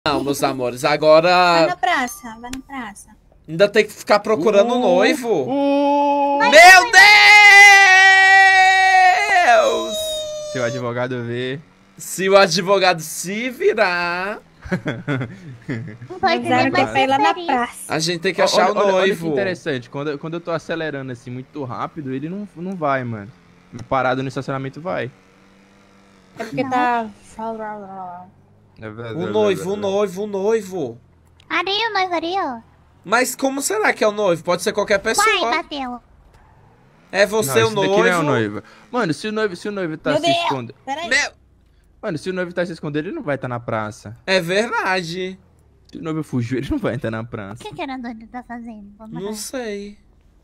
Não, meus amores, Vai agora na praça, vai na praça. ainda tem que ficar procurando o noivo. Meu Deus! Se o advogado vê. Se o advogado se virar, Não pode Avisaram ver que é mais pra ir lá na feliz. praça. a gente tem que achar o Olha que noivo. interessante, quando eu tô acelerando assim muito rápido, ele não vai, mano. Parado no estacionamento vai. É porque tá... O noivo, o noivo, o noivo. Areia, nós areia. Mas como será que é o noivo? Pode ser qualquer Vai, pessoa. bateu. É você Não, o esse daqui noivo. não é o noivo. Mano, se o noivo tá Meu se Deus! escondendo. Peraí. Meu, Mano, se o noivo tá se escondendo, ele não vai estar na praça. é verdade. Se o noivo fugiu, ele não vai estar na O praça. que era doido tá fazendo? Vamos Não lá. sei.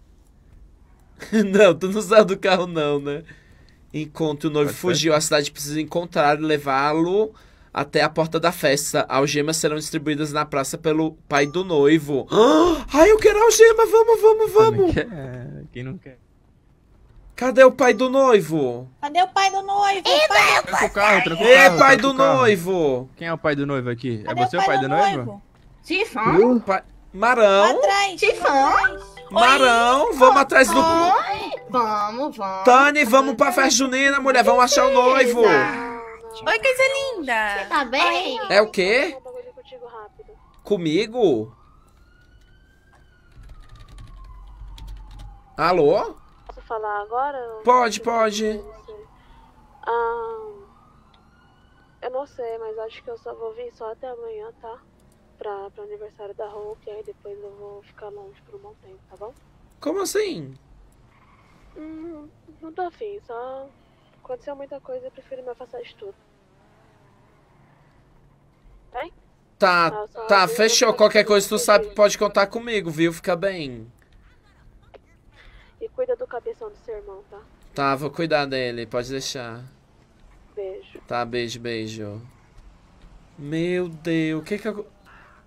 Não, tu não saiu do carro não, né? Enquanto o noivo Pode ser. fugiu, a cidade precisa encontrar e levá-lo até a porta da festa. Algemas serão distribuídas na praça pelo pai do noivo. Ai, eu quero algema! Vamos! Quem não quer? Cadê o pai do noivo? Cadê o pai do noivo? Tranca o carro, tranca o Ê, carro. pai tranca do o carro. noivo! Quem é o pai do noivo aqui? Cadê É você o pai do noivo? Tifão? Pai... Lá Marão! atrás. Tifão? Marão! Vamos atrás do... Vamos. Tani, vamos pra festa junina, mulher! Vamos achar o noivo! Oi, coisa linda! Tá bem? É o quê? Comigo? Alô? Posso falar agora? Pode. Eu não sei, mas acho que eu só vou vir só até amanhã, tá? Pro aniversário da Hulk, e aí depois eu vou ficar longe por um bom tempo, tá bom? Como assim? Não tô afim, só aconteceu muita coisa e eu prefiro me afastar de tudo. Bem? Tá, fechou. Qualquer coisa tu sabe que pode contar comigo, viu? Fica bem. E cuida do cabeção do seu irmão, tá? Tá, vou cuidar dele, pode deixar. Beijo. Tá, beijo. Meu Deus, o que que eu...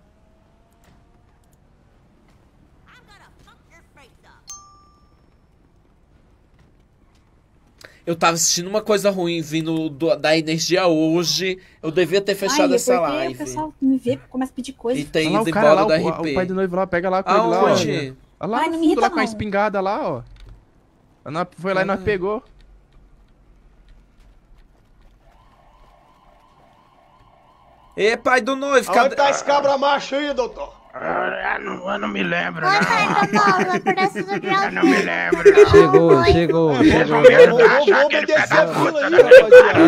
Eu tava assistindo uma coisa ruim vindo da energia hoje. Eu devia ter fechado essa live. O pessoal me vê, começa a pedir coisa. E ter Olha lá ido o cara embora lá, do o RP. pai do noivo lá, pega lá com ele lá, ó. Aonde? Olha lá, Ai, não me fundo irrita lá com a não. espingarda lá, ó. Foi lá e nós pegou. Ê, pai do noivo, Onde cadê... tá esse cabra macho aí, doutor? Eu não me lembro, Oi, não. pai do noivo, preciso de Eu não me auxílio. lembro, não. Chegou. Vou obedecer a fila aí, rapaziada.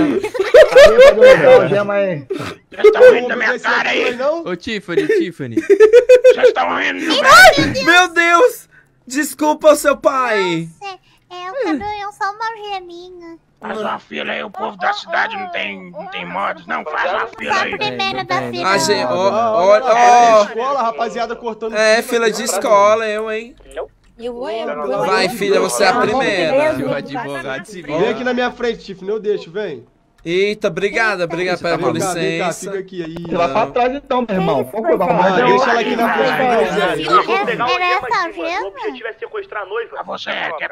Vocês estão rindo da minha cara aí. Não? Ô, Tiffany. Vocês estão rindo do meu... Meu Deus! Desculpa, seu pai! Eu quero só uma geminha. Faz uma fila aí, o povo da cidade não tem modos, não. Faz uma fila Só a aí. primeira da fila. A gente, Olha ó, escola, rapaziada, cortando. fila de escola, hein? Eu vou. Vai, filha, você é a primeira. O advogado se Vem aqui na minha frente, Tiff, não deixa, vem. Eita, obrigada com Vem cá, licença. fica aqui aí. Você vai pra trás então, meu irmão. Deixa ela aqui na frente, Zé. Eu vou pegar o gema aqui, O objetivo é sequestrar a noiva. Ah, você quer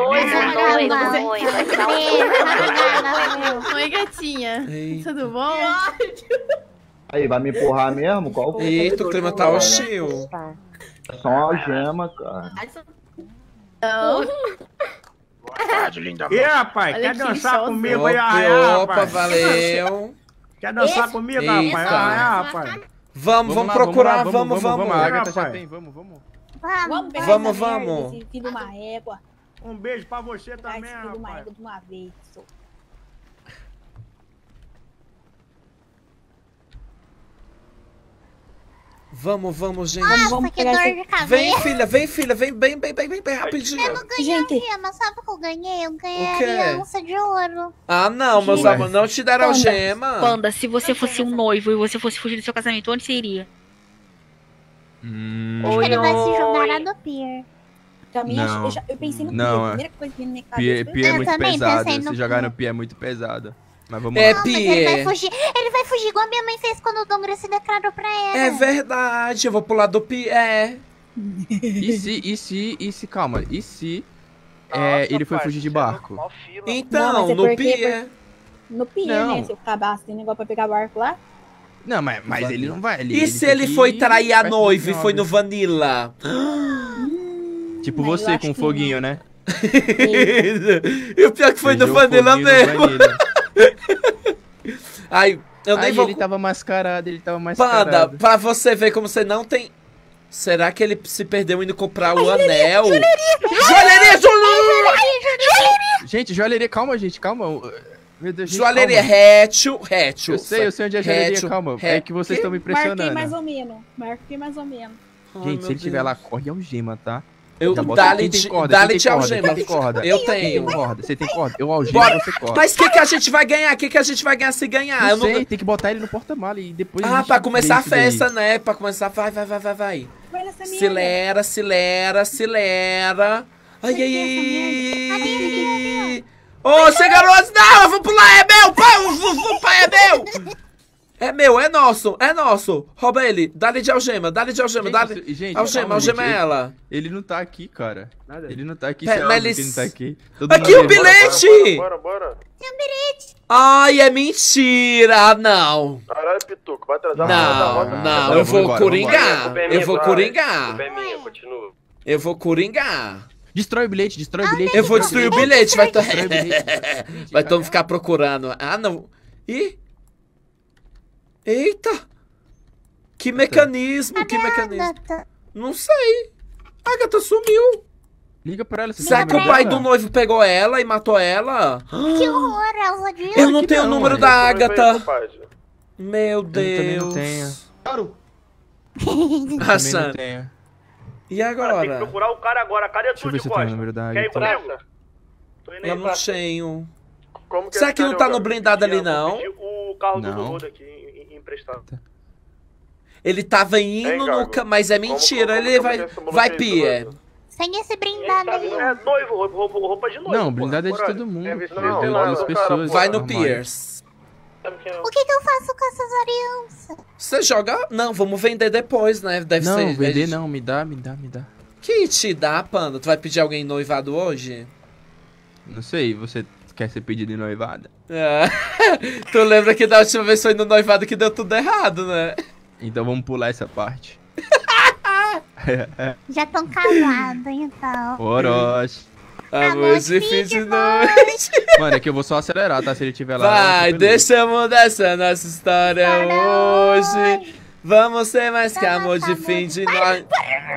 Oi, gatinha. Eita. Tudo bom? Aí, vai me empurrar mesmo? Qual Eita, o clima tá hostil. É só uma algema, cara. Não. Boa tarde, linda. E aí, rapaz, Olha quer que dançar choque. comigo aí, Opa, rapaz? valeu. Quer dançar comigo, Eita. rapaz? Vamos lá, procurar, vamos. vamos. A Agatha já rapaz. tem, vamos. Vamos pegar Vamos, essa merda, vamos. esse filho de uma égua. Um beijo pra você Pegar também, esse filho de uma rapaz. égua de uma vez. só. Vamos, gente. Nossa, que pegar dor esse- de cabeça. Vem, filha, vem bem rapidinho. Eu não ganhei Gente. algema, sabe o que eu ganhei? Eu ganhei O quê? aliança de ouro. Ah, não, meus Gente. amores, não te deram Panda. algema. Panda, se você fosse um noivo e você fosse fugir do seu casamento, onde você iria? Acho que ele vai se jogar lá do pier. Pra mim, Não. eu pensei no Não, Pia. A é. primeira coisa que veio na minha cabeça foi Pia é Eu muito também pesado. pensei no Se jogar pia. no pia é muito pesado. Mas vamos É lá. Não, mas ele vai Pia. fugir. Ele vai fugir igual a minha mãe fez quando o Dongra se declarou pra ela. É verdade, eu vou pular do pé. E se, calma. E se ele foi fugir de barco? Não, Então, mas é no porque- pé. no Pia, Não. né? Se eu acabasse, tem negócio pra pegar barco lá. Não, mas ele não vai. E se ele foi trair a noiva e foi no Vanilla? Tipo Mas eu você acho com o que foguinho, né? E o pior que foi no Beijou o Vanilla foguinho no mesmo. Vanilla. Ai, eu nem Aí vou... ele tava mascarado, Panda, pra você ver como você não tem... Será que ele se perdeu indo comprar o anel? Joalheria! Gente, joalheria, calma, gente, calma. Meu Deus, gente, Joalheria, calma. rétil. Eu sei onde é a joalheria, Rétil, calma. É que vocês estão me Marquei impressionando. mais ou menos. Marquei mais ou menos. Gente, se ele tiver lá, corre algema, tá? Eu Já bota- dá-lhe quem tem de- corda? dá-lhe Quem de tem corda? algema. Quem tem corda? Eu Quem tenho. tem corda? Você tem corda? Eu algemo Bora. e você corda. Mas o que a gente vai ganhar? O que a gente vai ganhar se ganhar? Não sei, tem que botar ele no porta-mala e depois a Ah, gente pra começar a vê isso daí. festa, né? Pra começar, vai. Vai nessa merda. Acelera. Ai. Ô, sem garotos, não, eu vou pular, é meu, pai, o pai é meu. É meu, é nosso. Rouba ele, dá-lhe de algema, dá-lhe. Gente, Algema calma, gente, é ela. Ele não tá aqui, cara. Ele não tá aqui, Pera, sério, mas que ele- ele não tá aqui. Todo Aqui mundo o vê. bilhete! Bora. Ai, é mentira, não. Caralho, Pituco, vai atrasar. Não, eu vou coringar. Eu vou coringar. Destrói o bilhete, Eu vou destruir o bilhete, vai todo Destrói o bilhete. vai todo mundo ficar procurando. Ah, não. Ih! Eita! Que mecanismo, Não sei. A Agatha sumiu. Liga pra ela. Será que o pai do noivo pegou ela e matou ela? Que horror, Elsa disso. Eu não tenho o número da Agatha. Agatha. Meu também não Deus. tenho. Ah, Também não Sam. tenho. E agora? procurar o cara agora. Cadê Deixa eu ver se eu tenho o número da Quer ir Agatha. comigo? Tô indo aí. Eu não tenho. Como Será que não tá no blindado ali, não? O carro do Não. Rodo aqui emprestado. Ele tava indo Hein, no... Gago? Mas é mentira, ele vai... Vai, Pierre. Sem esse brindado aí. É noivo, roupa de noivo. Não, pô. blindado é de Bora. todo mundo. Não, De não, duas não, pessoas. cara, Vai no normais. Pierce. O que eu faço com essas alianças? Você joga... Não, vamos vender depois, né? Deve Não, ser... vender não, me dá. Que te dá, Panda? Tu vai pedir alguém noivado hoje? Não sei, você quer ser pedido em noivada? É. Tu lembra que da última vez foi no noivado que deu tudo errado, né? Então vamos pular essa parte. Já estão casados, então. Oroz. Amor de fim de noite. Mano, é que eu vou só acelerar, tá? Se ele tiver lá. Vai, eu tô deixa eu mudar essa nossa história hoje. Vamos ser mais que amor de fim de noite.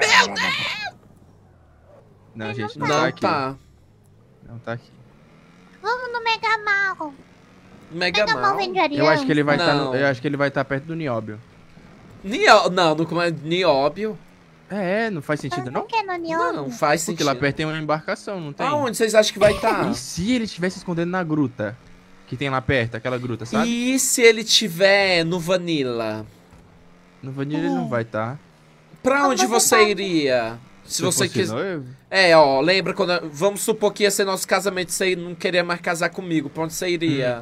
Não, gente, não, Não tá aqui. tá. Não tá aqui. Vamos no Mega Mal. Mega Mega Mal mal. vende aliança. Eu acho que ele vai estar Não. eu acho que ele vai estar perto do Nióbio. Não, não como é Nióbio. Não faz sentido não? Por que no Nióbio? Não, faz Porque sentido. lá perto tem uma embarcação, não tem? Aonde vocês acham que vai estar? E se ele estivesse escondendo na gruta? Que tem lá perto, aquela gruta, sabe? E se ele tiver no Vanilla? No Vanilla ele não vai estar. Pra onde Como você você iria? Se você fosse quiser. noivo? É, ó, lembra quando. Vamos supor que ia ser nosso casamento, você não queria mais casar comigo. Pra onde você iria?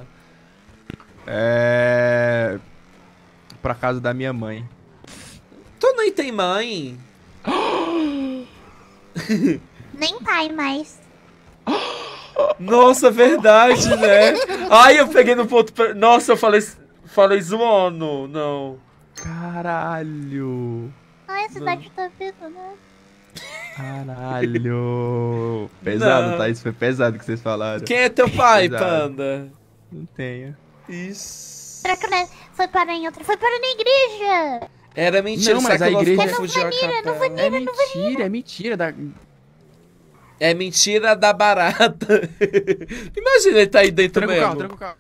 Pra casa da minha mãe. Tu nem tem mãe. Nem pai mais. Nossa, verdade, né? Ai, eu peguei no ponto. Nossa, eu falei zoando. Não. Caralho. Ai, a cidade tá vindo, né? Caralho. Pesado, Não. tá? Isso foi pesado que vocês falaram. Quem é teu pai, Pesado. Panda? Não tenho. Isso. Será que né, foi parar em outra? Foi parar na igreja. Era mentira, Não, mas será que a eu igreja- confundi a capela? É mentira. É mentira da barata. Imagina ele tá aí dentro Tranca o mesmo. carro, tranca o carro.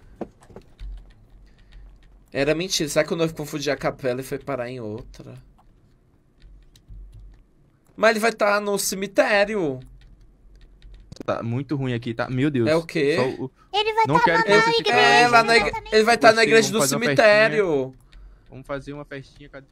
Era mentira. Será que o noivo confundiu a capela e foi parar em outra? Mas ele vai estar no cemitério. Tá muito ruim aqui, tá? Meu Deus. É o quê? Só o- Ele vai Não estar quero na que você fique- igreja. É, lá na ele vai estar na Você, igreja do vamos fazer uma cemitério. Vamos fazer uma festinha. Cadê?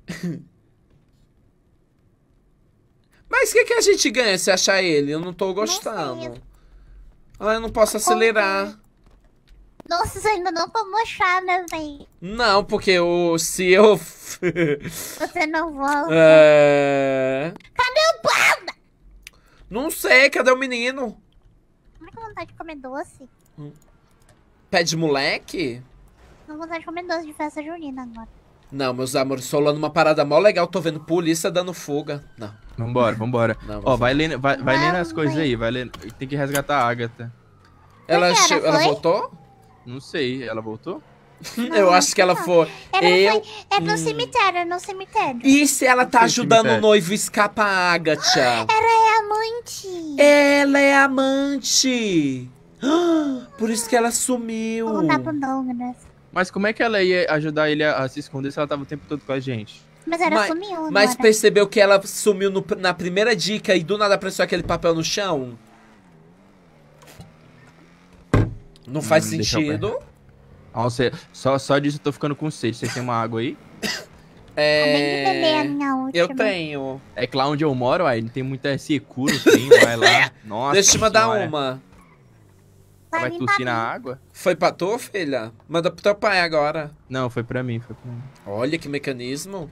Mas o que a gente ganha se achar ele? Eu não tô gostando. Ah, eu não posso acelerar. Nossa, você ainda não tomou chá, né, véi? Não, porque se eu... Você não volta. Cadê o Panda? Não sei, cadê o menino? Não com vontade de comer doce. Pé de moleque? Não com vontade de comer doce de festa junina agora. Não, meus amores, solando uma parada mó legal, tô vendo polícia dando fuga. Não. Vambora. Não, Ó, vai lendo as coisas aí, vai lendo. Tem que resgatar a Agatha. Ela voltou? Não sei, ela voltou? Eu acho que ela foi. É no cemitério, no cemitério. E se ela tá Que ajudando o cemitério? noivo a escapar, Agatha? Ela é amante. Ela é amante! Por isso que ela sumiu. Vou contar pro Douglas. Mas como é que ela ia ajudar ele a se esconder se ela tava o tempo todo com a gente? Mas ela sumiu, Mas agora. percebeu que ela sumiu na primeira dica e do nada apareceu aquele papel no chão? Não faz Deixa eu ver. sentido. Nossa, só disso eu tô ficando com sede. Vocês têm uma água aí? Acabei de beber a minha última. Eu tenho. É que lá onde eu moro, aí não tem muita secura, tem, vai lá. Nossa, Deixa eu te mandar senhora. uma. Vai tossir na água? Foi pra tu, filha? Manda pro teu pai agora. Não, foi pra mim. Olha que mecanismo.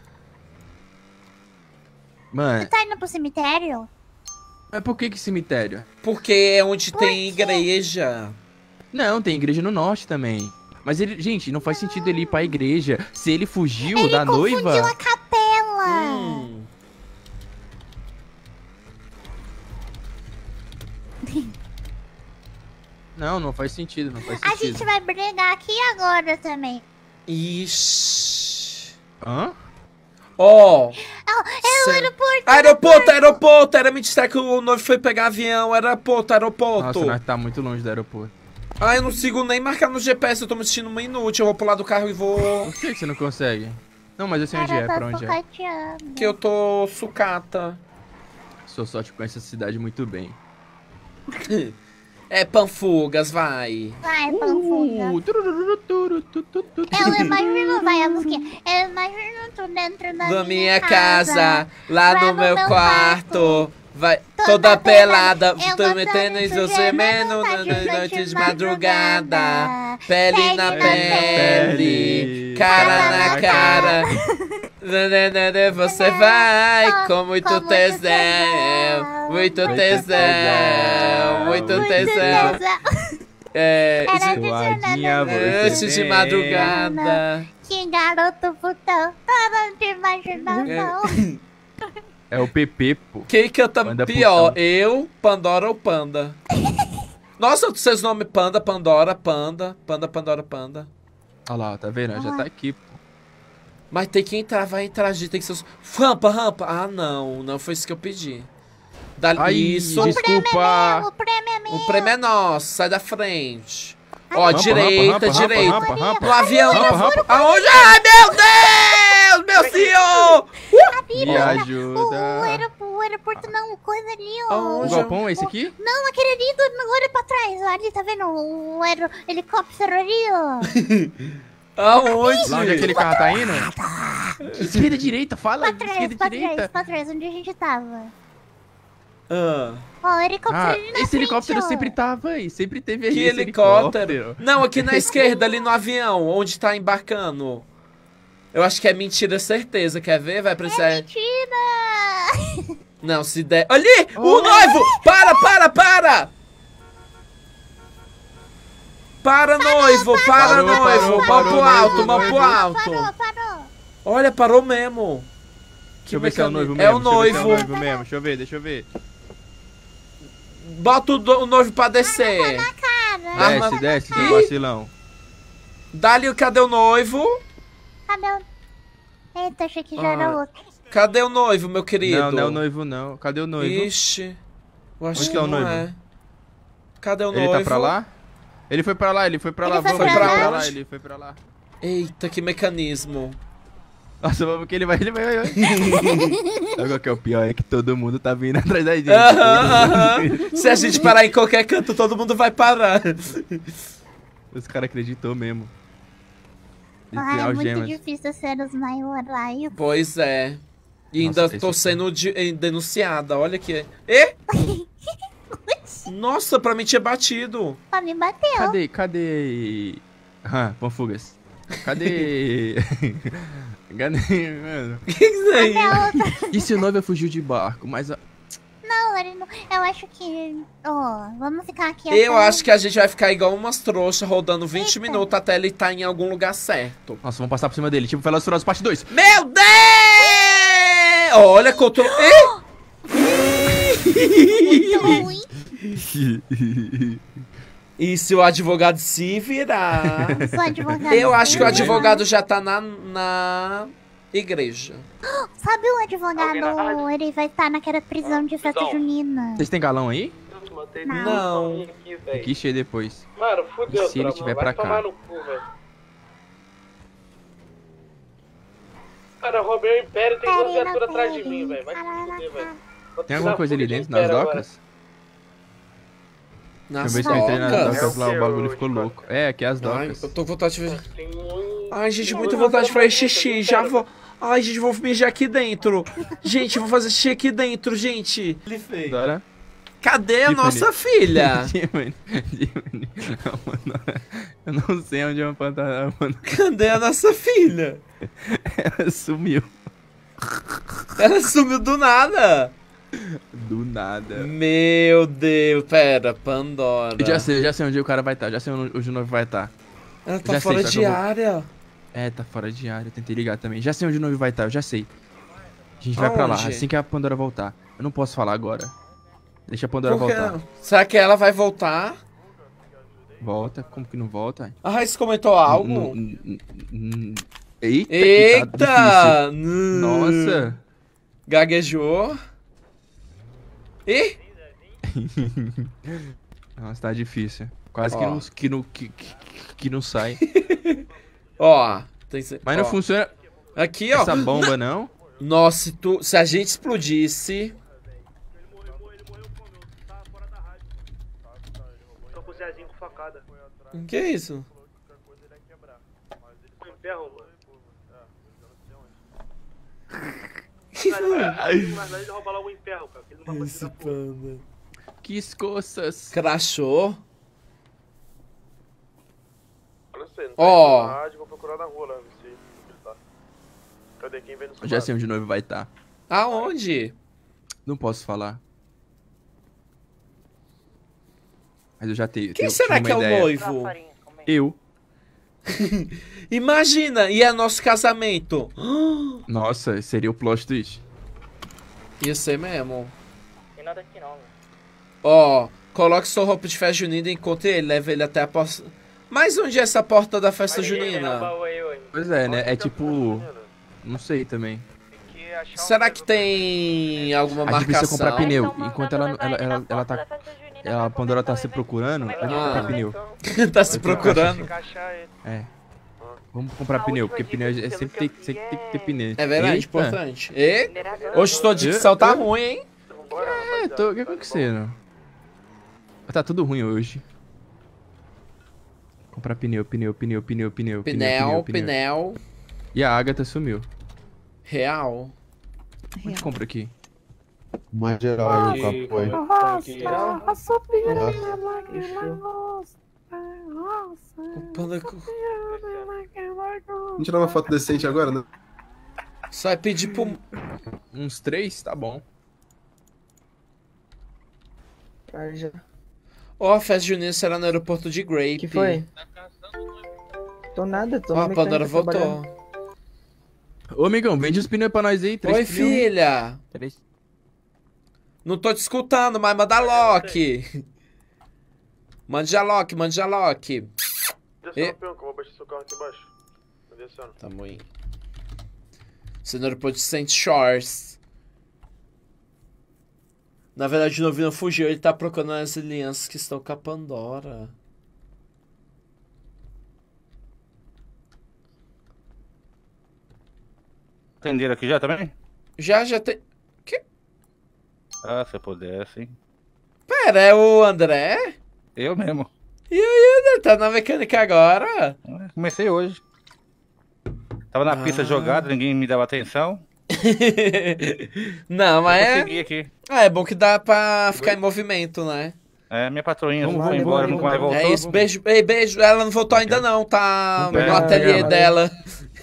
Mano, Você tá indo pro cemitério? mas por que cemitério? Porque é onde tem igreja. Não, tem igreja no norte também. Mas ele, gente, não faz sentido ele ir pra igreja se ele fugiu da noiva. Confundiu a capela. Não faz sentido, não faz A sentido. gente vai brigar aqui agora também. Ixi. Hã? Ó. É o aeroporto. Aeroporto. Era me distrair que o noivo foi pegar avião. Aeroporto. Nossa, nós tá muito longe do aeroporto. Ah, eu não consigo nem marcar no GPS. Eu tô me sentindo uma inútil. Eu vou pular do carro e vou... Por que você não consegue? Não, mas eu sei onde é, pra onde é. Que eu tô sucata. Sou só te conheço essa cidade muito bem. É Panfugas, vai. Vai, Panfuga. Eu imagino, vai a musiquinha. Eu imagino tu dentro da minha casa, lá no meu quarto. Vai Toda toda pelada, pelada, tô eu metendo em vou seu fazer gemendo massagem noite de madrugada. Pele Pele na na pele, cara na cara. Você vai com muito tesão, muito tesão, muito tesão. É, noite de madrugada. Que garoto putão, todo de imaginação. É o PP, pô. Quem canta Panda pior, putão. eu, Pandora ou Panda? Nossa, seus nomes Panda, Pandora, Panda. Olha lá, tá vendo? Já tá aqui, pô. Mas tem que entrar, vai entrar, gente, tem que ser... Rampa. Ah, não foi isso que eu pedi. Ai, isso. desculpa. O prêmio é meu. O prêmio é nosso, sai da frente. Ó, Rampa, direita. rampa. No avião, Rampa. Aonde? Ai, meu Deus, meu senhor! Me ajuda. O aeroporto não, coisa ali, ó. O galpão é esse aqui? Não, aquele ali, olha pra trás, ali, tá vendo? O helicóptero ali, ó. Aonde? Lá onde aquele carro tá indo? Esquerda, direita, fala. Pra trás, onde a gente tava. Ó, o helicóptero Ah, ali na esse frente, helicóptero ó. sempre tava aí, sempre teve aí Que esse helicóptero? Não, aqui na esquerda, ali no avião, onde tá embarcando. Eu acho que é mentira, certeza. Quer ver? Vai precisar... É mentira! Não, se der... Ali! O noivo! Para! Para, noivo! Para, noivo! Mão pro alto, mão pro alto! Parou. Olha, parou mesmo. Deixa eu ver se é o noivo mesmo. É o noivo. Deixa eu ver. Bota o noivo pra descer. Desce, seu vacilão. Dali, cadê o noivo? Cadê o... Eita, achei que já era outro. Cadê o noivo, meu querido? Não é o noivo, não. Cadê o noivo? Ixi. Eu acho Onde que é o não noivo? é. Cadê o Ele noivo? tá pra lá? Ele foi pra lá. Ele foi Vamos pra pra lá? lá. Ele foi pra lá. Eita, que mecanismo. Nossa, vamos que ele vai. Sabe qual que é o pior? É que todo mundo tá vindo atrás da gente. Se a gente parar em qualquer canto, todo mundo vai parar. Os caras acreditou mesmo. Ele tem Ah, é muito algemas. difícil ser os maiorais. Pois é. E Nossa, ainda tô sendo denunciada, olha aqui. E? Nossa, pra mim tinha batido. Pra me bateu. Cadê? Panfugas. Cadê? Cadê, mano? O que é isso aí? E se o noivo fugiu de barco? Mas... Não, Eu acho que... Ó, vamos ficar aqui Eu até- acho que a gente vai ficar igual umas trouxas rodando 20 minutos até ele estar em algum lugar certo. Nossa, vamos passar por cima dele. Tipo Velozes e Furiosos parte 2. Meu Deus! Olha, controle... E se o advogado se virar? Se o advogado Eu se acho que o virar. advogado já tá na igreja. Sabe o advogado, ele vai estar naquela prisão de festa junina. Vocês têm galão aí? Não. Aqui cheio depois. Mano, fudeu, E se ele tropa, tiver vai pra tomar cá? no cu, velho. Cara, eu roubei o Império e tem duas viaturas atrás de mim, velho. Vai se fuder, velho. Tem alguma coisa ali dentro, nas docas? Nas Deixa eu ver se eu entrei nas docas? docas lá, o bagulho ficou louco. É, aqui é as Ai, docas. eu tô com vontade de ver. Ai, gente, muita vontade de fazer xixi. Já vou. Ai, gente, vou mijar aqui dentro. Gente, vou fazer xixi aqui dentro, gente. Dora? Cadê a nossa filha? Tiffany. Eu não sei onde é uma pantanal, mano. Cadê a nossa filha? Ela sumiu. Ela sumiu do nada. Do nada. Meu Deus, pera, Pandora. Eu já sei onde o cara vai estar, já sei onde o noivo vai estar. Ela tá Já sei, fora só de que eu vou- área. É, tá fora de área, eu tentei ligar também. Já sei onde o noivo vai estar, eu já sei. A gente vai pra lá, Aonde? assim que a Pandora voltar. Eu não posso falar agora. Deixa a Pandora Por quê? voltar. Será que ela vai voltar? Volta, como que não volta? Ah, você comentou algo? Eita, que Eita! tá difícil. Nossa! Gaguejou. Ih! Nossa, tá difícil. Quase Ó. que não sai. Ó, tem que ser- Mas não ó. funciona Aqui, ó. essa bomba, não? Nossa, se a gente explodisse... Tô com o Zezinho com facada. Que é isso? Com ferro, mano. Que foi? Mas ele rouba logo o emperro, cara. Ele não vai Esse panda. Que escoças. Crashou. Olha só, não Ó. tá na rádio, vou procurar na rua lá, ver se ele tá. Cadê quem vem no Eu já sei onde o noivo vai estar. Aonde? Não posso falar. Mas eu já tenho. Quem tenho- será tive que é uma o ideia. noivo? Eu. Imagina, e é nosso casamento? Nossa, seria o plot twist. Ia ser mesmo. Tem nada aqui não, velho. Ó, coloque sua roupa de festa junina e encontre ele, leve ele até a porta. Mas onde é essa porta da festa junina? Pois é, né? É tipo. Não sei também. Será que tem alguma A gente precisa comprar marcação? pneu. Enquanto ela tá. A Pandora tá se procurando, a gente comprar pneu. Tá se procurando. É. Vamos comprar pneu, porque pneu sempre tem que ter pneu. É verdade, Eita. importante. E hoje sua dicção tá ruim, hein? É, o que acontecendo? Tá tudo ruim hoje. Comprar pneu. Pneu. E a Agatha sumiu. Real. Onde compra aqui? Mais geral aí, o capo aí. A sopinha Nossa. minha lágrima rosa. Rosa. Vamos tirar uma foto decente agora, né? Só é pedir pro... Uns 3, tá bom. Ó, a festa junina será no aeroporto de Grape. Que foi? Tô nada, tô Ó, a Pandora voltou. Ô, amigão, vende os pneus pra nós aí. 3 Oi, pneus. filha. 3. Não tô te escutando, mas manda Loki. Mande a Loki, mande a Loki. Desce no peão, que eu vou baixar seu carro aqui embaixo. Tá descendo. Tamo aí. Você no aeroporto de St. Shores. Na verdade, o novinho fugiu, ele tá procurando as alianças que estão com a Pandora. Atenderam aqui já também? Já tem... Que? Ah, se eu pudesse, hein? Pera, é o André? Eu mesmo. E aí, André, tá na mecânica agora? Comecei hoje. Tava na pista jogada, ninguém me dava atenção. Não, mas Eu é... consegui aqui. Ah, é bom que dá pra ficar em movimento, né? É, minha patroinha foi embora, nunca mais voltou. É isso, beijo, ei, beijo. Ela não voltou ainda não, tá É, no ateliê dela.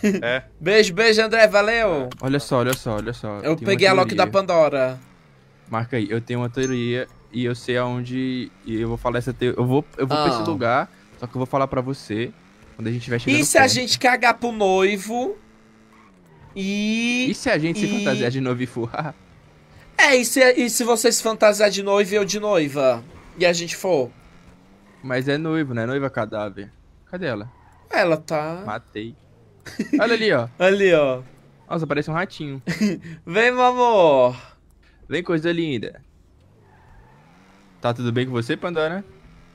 É. Beijo, André, valeu. Olha só. Eu Tem peguei a uma Loki da teoria. Pandora. Marca aí. Eu tenho uma teoria e eu sei aonde... E eu vou falar essa teoria. Eu vou pra esse lugar, só que eu vou falar pra você quando a gente estiver chegando E se a gente cagar pro noivo? E se a gente se fantasiar de noivo e for? E se você se fantasiar de noivo e eu de noiva? E a gente for? Mas é noivo, né? Noiva cadáver. Cadê ela? Ela tá... Matei. Olha ali, ó. Ali, ó. Nossa, parece um ratinho. Vem, meu amor. Vem, coisa linda. Tá tudo bem com você, Pandora?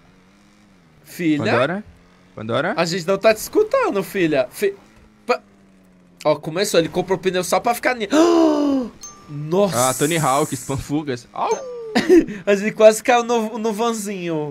Filha? Pandora? A gente não tá te escutando, filha. Ó, começou. Ele comprou o pneu só pra ficar... Nossa. Ah, Tony Hawk, Spamfugas. A gente quase caiu no vanzinho.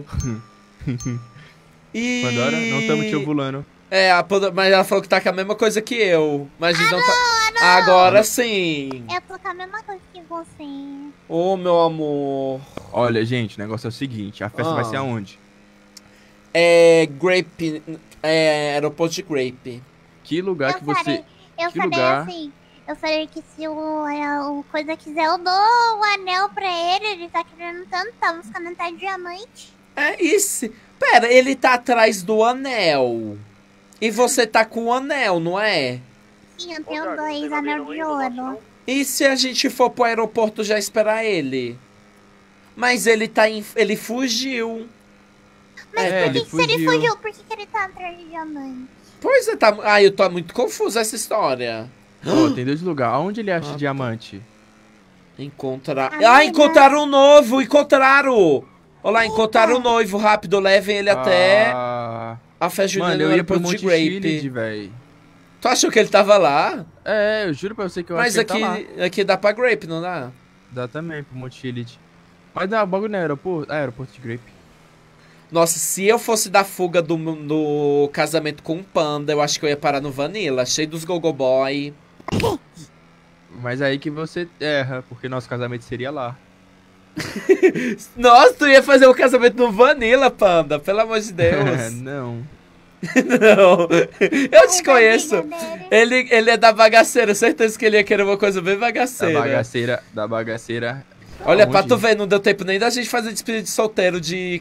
E... Pandora, não estamos te ovulando. Mas ela falou que tá com a mesma coisa que eu. Mas a gente não tá... Agora sim. Eu tô com a mesma coisa que você. Ô, meu amor. Olha, gente, o negócio é o seguinte. A festa vai ser aonde? Grape... aeroporto de Grape. Que lugar que você... Eu que falei lugar? assim... Eu falei que se o coisa quiser, eu dou o anel pra ele. Ele tá querendo tanto, tá buscando até diamante. É isso. Pera, ele tá atrás do anel. E você tá com o anel, não é? Sim, eu tenho 2 anel de ouro. E se a gente for pro aeroporto já esperar ele? Mas ele tá ele fugiu. Mas por que se ele fugiu, por que ele tá atrás de diamante? Pois é, tá... eu tô muito confuso essa história. Tem 2 lugares. Aonde ele acha diamante? Encontraram um noivo! Encontraram! Olha lá, encontraram o noivo. Rápido, levem ele até a festa junina. Mano, eu ia pro Monte Chiliad, velho. Tu achou que ele tava lá? Eu juro pra você que eu acho que ele tá lá. Mas aqui dá pra Grape, não dá? Dá também, pro Monte Chiliad. Mas dá, o bagulho no aeroporto. Aeroporto de Grape. Nossa, se eu fosse dar fuga do casamento com um panda, eu acho que eu ia parar no Vanilla, cheio dos Gogo Boy. Mas aí que você erra, porque nosso casamento seria lá. Nossa, tu ia fazer um casamento no Vanilla, panda, pelo amor de Deus. Não. Não. Eu te conheço. Ele é da bagaceira, certeza que ele ia querer uma coisa bem bagaceira. Da bagaceira. Olha, pra tu ver, não deu tempo nem da gente fazer despedida de solteiro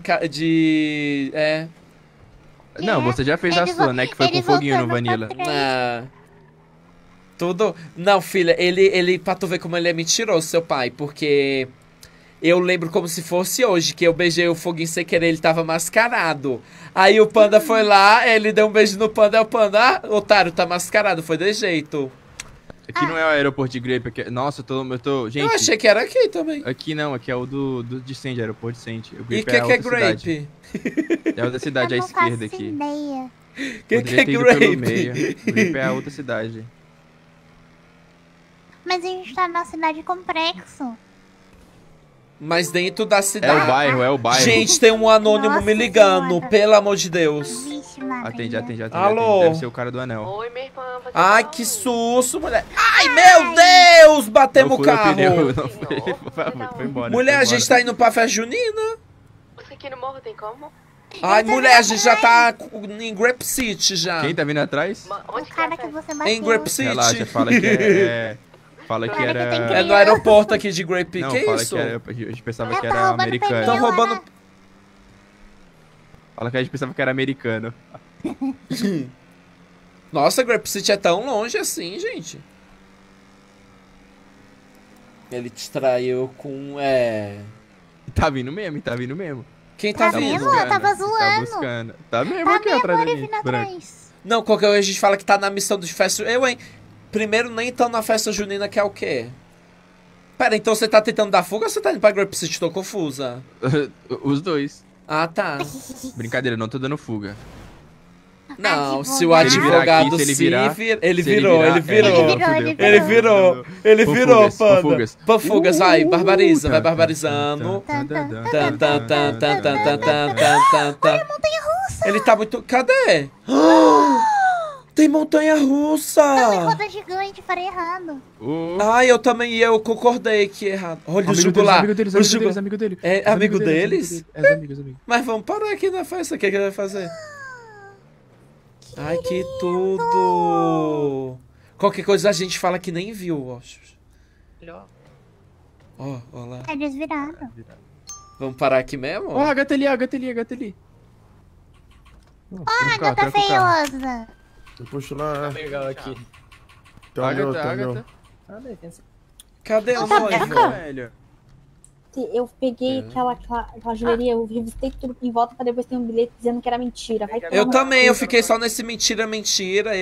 Não, você já fez a sua, né? Que foi com foguinho no Vanilla. Tudo... Não, filha, ele... Pra tu ver como ele é mentiroso, seu pai. Porque eu lembro como se fosse hoje, que eu beijei o foguinho sem querer, ele tava mascarado. Aí o panda foi lá, ele deu um beijo no panda, aí o panda... otário, tá mascarado, foi de jeito. Aqui não é o aeroporto de Grape, aqui... Nossa, eu tô... Gente... Eu achei que era aqui também. Aqui não, aqui é o de Sandy, aeroporto de Sandy. E o que é Grape? É outra cidade à esquerda aqui. O que é Grape? Grape é a outra cidade. Mas a gente tá na cidade complexo. Mas dentro da cidade. É o bairro. Gente, tem um anônimo me ligando, pelo amor de Deus. Atende. Alô? Deve ser o cara do anel. Oi, minha irmã. Ai, que susto, mulher. Ai, meu Deus, batemos o carro. Foi embora. Mulher, a gente tá indo pra festa junina. Você aqui no morro tem como? Ai, mulher, a gente já tá em Grape City já. Quem tá vindo atrás? O cara que você bateu. Em Grape City. Relaxa, fala que é... Fala que era... É no aeroporto aqui de Grape. Não, que fala isso? Que era... A gente pensava que era americano. Estão roubando... Fala que a gente pensava que era americano. Nossa, Grape City é tão longe assim, gente. Ele te traiu com... Tá vindo mesmo. Quem tá vindo? Eu tava zoando. Tá buscando. Tá mesmo aqui atrás da gente. Não, qualquer coisa a gente fala que tá na missão de festa... hein? Primeiro, nem tão na festa junina, que é o quê? Pera, então você tá tentando dar fuga ou você tá indo pra Grape City? Tô confusa. Os dois. Ah, tá. Brincadeira, não tô dando fuga. Não, se o advogado ele virou, panda. Panfugas, vai, barbariza, vai barbarizando. Ele tá muito... Cadê? Tem montanha-russa! Não, roda gigante, farei errado. Ai, eu também, eu concordei que errado. Olha o jugo lá. Amigo deles. É amigo deles? É, amigos. Mas vamos parar aqui na festa, o que ele vai fazer? Ai, que tudo! Qualquer coisa a gente fala que nem viu, acho. Ó lá. É desvirado. Vamos parar aqui mesmo? Ó, a gata ali, a gata ali, a gata ali. Ó, a gata feiosa. Eu puxo lá. Legal aqui. Tem um anel, tem um anel. Cadê o noivo? Velho. Eu peguei aquela joelheria, eu revistei tudo em volta pra depois ter um bilhete dizendo que era mentira. Vai Eu também, eu fiquei só nesse mentira.